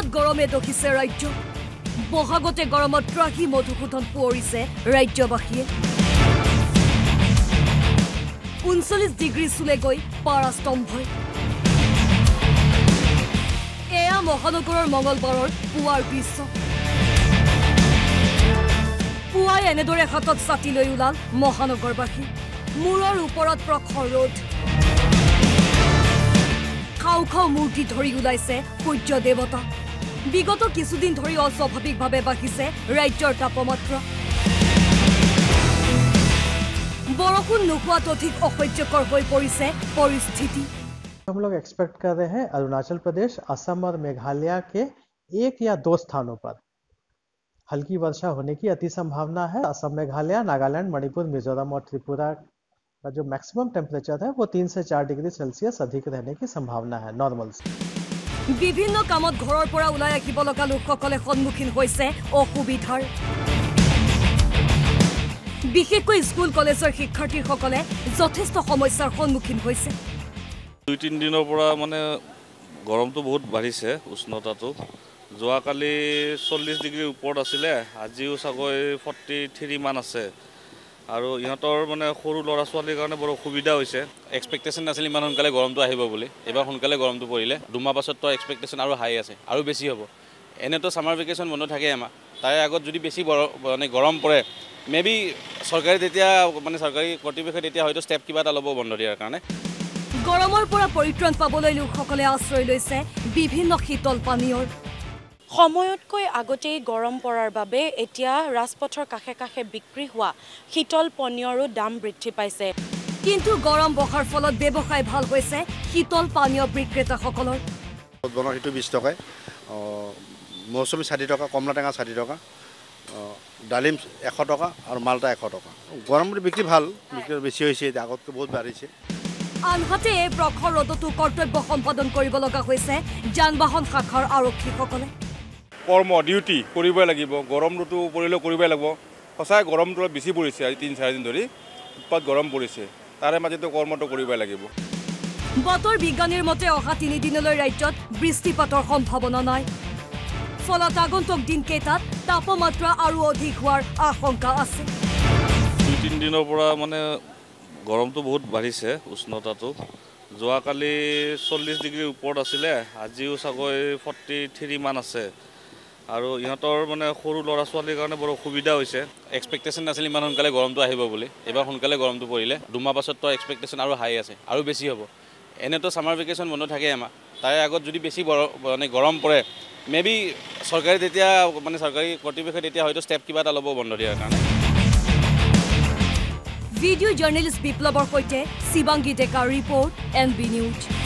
হঠাৎ গৰমে দহিছে ৰাজ্য বহাগতে গৰমত ত্ৰাহি মধুসূদন পুৱৰিছে ৰাজ্যবাসীয়ে 39 ডিগ্ৰী চুলেগৈ পাৰাস্তম্ভই এয়া মহানগৰৰ মঙলবাৰৰ পুৱাৰ দৃশ্য পুৱাই এনেদৰে হাতত ছাতি লৈ ওলাল মহানগৰবাসী মূৰৰ ওপৰত প্ৰখৰ ৰ'দ খাও খাও মূৰ্তি ধৰি ওলাইছে সূৰ্য দেৱতা বিগত কিছুদিন ধৰি অস্বাভাৱিকভাৱে বাঢ়িছে ৰাজ্যৰ তাপমাত্ৰা বৰষুণ নোহোৱাত অধিক অসহ্যকৰ হৈ পৰিছে পৰিস্থিতি हम लोग एक्सपेक्ट कर रहे हैं अरुणाचल प्रदेश असम और मेघालय के 1 या 2 स्थानों पर हल्की वर्षा होने की अति संभावना है असम मेघालय नागालैंड मणिपुर मिजोरम और त्रिपुरा का जो मैक्सिमम टेम्परेचर है वो 3 से 4 डिग्री सेल्सियस अधिक रहने की संभावना है नॉर्मल से বিভিন্ন কামত ঘৰৰ পৰা ওলাই আহিব লগা লোকসকলে সন্মুখীন হৈছে অসুবিধাৰ বিশেষকৈ স্কুল কলেজৰ শিক্ষাৰ্থীসকলে যথেষ্ট সমস্যাৰ সন্মুখীন হৈছে 2-3 দিনৰ পৰা মানে গৰমটো বহুত বাঢ়িছে উষ্ণতাটো যোৱাকালি 40 ডিগ্ৰীৰ ওপৰত আছিল আজিও চাগৈ 43 মান আছে আৰু ইহঁতৰ মানে সৰু ল'ৰা ছোৱালীৰ কাৰণে বৰ অসুবিধা হৈছে এক্সপেক্টেশন আছিল ইমান সোনকালে গৰমটো আহিব বুলি এবাৰ সোনকালে গৰমটো পৰিলে দুমাহ পাছত তো এক্সপেক্টেশন আৰু হাই আছে আৰু বেছি হ'ব এনেতো সামাৰ ভেকেশন বন্ধ থাকে আমাৰ তাৰে আগত যদি বেছি মানে গৰম পৰে মেবি চৰকাৰে তেতিয়া মানে চৰকাৰী কৰ্তৃপক্ষই তেতিয়া হয়তো ষ্টেপ কিবা এটা ল'ব বন্ধ দিয়াৰ কাৰণে গৰমৰ পৰা পৰিত্ৰাণ পাবলৈ লোকসকলে আশ্ৰয় লৈছে বিভিন্ন শীতল পানীয়ৰ সময়তকৈ আগতেই গৰম পৰাৰ বাবে এতিয়া ৰাজপথৰ কাষে কাষে বিক্ৰী হোৱা শীতল পানীয়ৰো দাম বৃদ্ধি পাইছে কিন্তু গৰম বহাৰ ফলত ব্যৱসায় ভাল হৈছে শীতল পানীয় বিক্ৰেতাসকলৰ বনৰ হিটো 20 টকা মৌসুমী 60 টকা কমলা টেঙা 60 টকা ডালিম 100 টকা আৰু মালটা 100 টকা গৰমৰ বিক্ৰী ভাল বিক্ৰী বেছি হৈছে আগতকৈ বহুত বাঢ়িছে আনহাতে এই প্ৰখৰ ৰ'দতো কৰ্তব্য সম্পাদন কৰিব লগা হৈছে যান-বাহন শাখাৰ আৰক্ষীসকলে কৰ্ম ডিউটি কৰিবই লাগিব গৰমটো পৰিলে কৰিবই লাগিব সঁচাই গৰমটো বেছি পৰিছে আজি 3-4 দিন ধৰি উৎপাত গৰম পৰিছে তাৰে মাজতে কৰ্মটো কৰিবই লাগিব বতৰ বিজ্ঞানীৰ মতে অহা 3 দিনলৈ ৰাজ্যত বৃষ্টিপাতৰ সম্ভাৱনা নাই ফলত আগন্তুক দিনকেইটাত তাপমাত্ৰা আৰু অধিক হোৱাৰ আশংকা আছে 2-3 দিনৰ পৰা মানে গৰমটো বহুত বাঢ়িছে উষ্ণতাটো যোৱাকালি 40 ডিগ্ৰীৰ ওপৰত আছিল আজিও চাগৈ 43 মান আছে আৰু ইহঁতৰ মানে সৰু ল'ৰা ছোৱালীৰ কাৰণে বৰ অসুবিধা হৈছে এক্সপেক্টেশন আছিল ইমান সোনকালে গৰমটো আহিব বুলি এবাৰ সোনকালে গৰমটো পৰিলে দুমাহ পাছত তো এক্সপেক্টেশন আৰু হাই আছে আৰু বেছি হ'ব এনেতো সামাৰ ভেকেশন বন্ধ থাকে আমাৰ তাৰে আগত যদি বেছি মানে গৰম পৰে মেবি চৰকাৰে তেতিয়া মানে চৰকাৰী কৰ্তৃপক্ষই তেতিয়া হয়তো ষ্টেপ কিবা এটা ল'ব বন্ধ দিয়াৰ কাৰণে ভিডিঅ' জাৰ্নেলিষ্ট বিপ্লৱৰ সৈতে শিৱাংগী ডেকাৰ ৰিপৰ্ট NB নিউজ